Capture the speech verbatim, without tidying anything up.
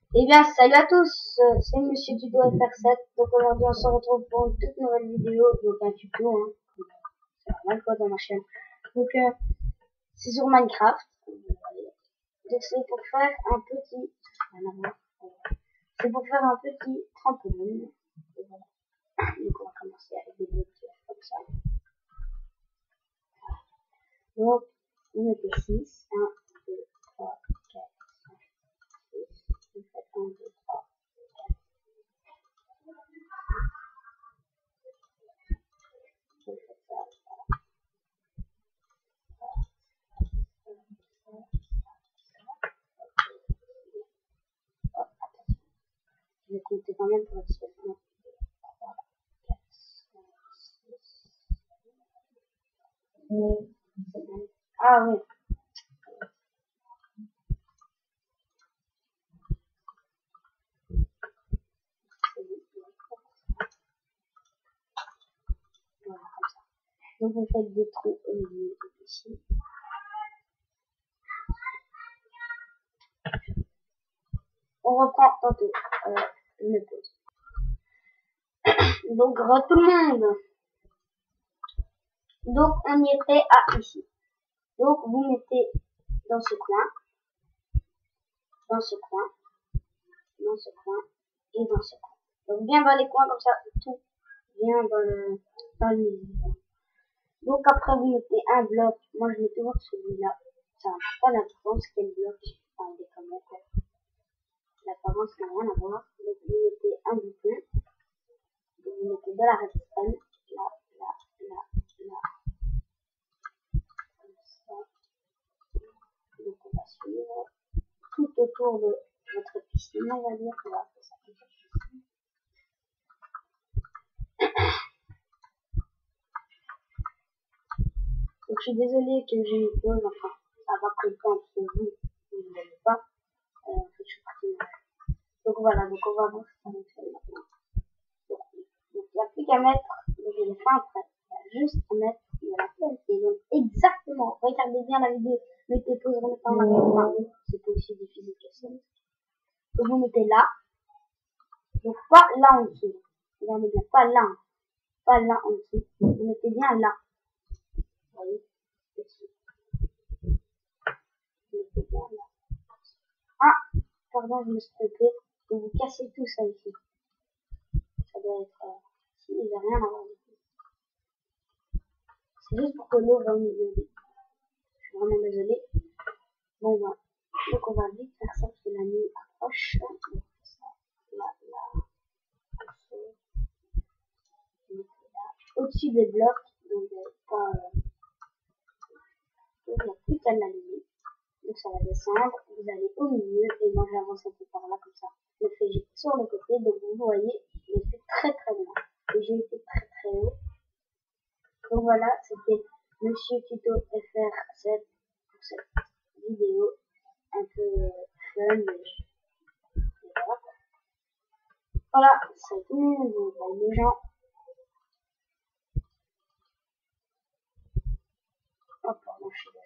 Eh bien, salut à tous, euh, c'est Monsieur Tuto F R sept. Donc aujourd'hui, on se retrouve pour une toute nouvelle vidéo, donc un tuto, hein. C'est normal quoi dans ma chaîne. Donc euh, c'est sur Minecraft. Donc c'est pour faire un petit, c'est pour faire un petit trampoline. Et voilà. Donc on va commencer avec des blocs comme ça. Donc vous mettez six, un, deux, trois, quatre, cinq, six, vous faites un, deux, trois. Je vais compter quand même pour être sûr. un, deux, trois, quatre, cinq, six. Ah oui. Voilà, comme ça. Donc vous faites des trous au milieu ici. On reprend tantôt. Euh, je me pose. Donc re tout le monde. Donc on y était à ici. Donc vous mettez dans ce coin, dans ce coin, dans ce coin et dans ce coin. Donc bien dans les coins comme ça, tout bien dans le dans le milieu. Donc après vous mettez un bloc. Moi je mets toujours celui-là. Ça n'a pas d'importance quel bloc. Enfin, il est comme ça. L'apparence n'a rien à voir. Donc vous mettez un bouton. Donc vous mettez de la redstone. Là, là, là, là. Comme ça. Donc on va suivre tout autour de votre piscine, on va dire. On va faire ça comme ça. Donc je suis désolée que j'ai une pause. Enfin, ça va prendre le temps pour vous. Vous ne voyez pas. Euh, en fait, je suis partie. Donc voilà, donc on va voir ce qu'on fait maintenant. Donc il n'y a plus qu'à mettre, donc je l'ai fait après, il y a juste à mettre de la pelle. Et donc exactement, regardez bien la vidéo, mettez pause, remettez en arrière, enfin, c'est pas aussi difficile que ça. Donc vous mettez là, donc pas là en dessous, regardez bien, pas là, pas là en dessous, vous mettez bien là, vous voyez, ici, vous mettez bien là. Ah, pardon, je me suis trompé, donc vous cassez tout ça ici. Ça doit être, euh, si, il n'y a rien à voir du tout. C'est juste pour que l'eau va au milieu. Je suis vraiment désolée. Bon, voilà. Donc on va vite faire ça parce que la nuit approche. Donc ça, là, là, là. Au-dessus des blocs, donc pas, euh, il n'y a plus qu'à l'allumer. Donc ça va descendre, vous allez au milieu et moi j'avance un peu par là comme ça. Je fais sur le côté, donc vous voyez, je suis très très loin. Et j'ai été très très haut. Donc voilà, c'était Monsieur Tuto F R sept pour cette vidéo un peu fun. Et voilà. Voilà, c'est tout. Donc les gens. Hop, pardon, je suis